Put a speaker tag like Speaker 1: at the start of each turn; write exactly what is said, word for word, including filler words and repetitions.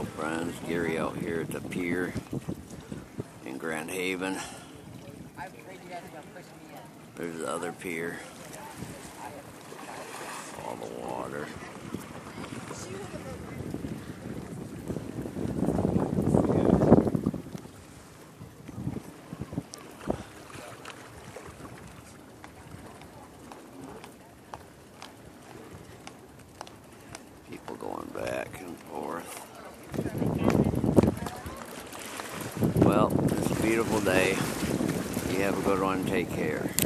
Speaker 1: Hello friends, Gary out here at the pier in Grand Haven. There's the other pier. All the water. People going back and forth. Well, it's a beautiful day. You have a good one. Take care.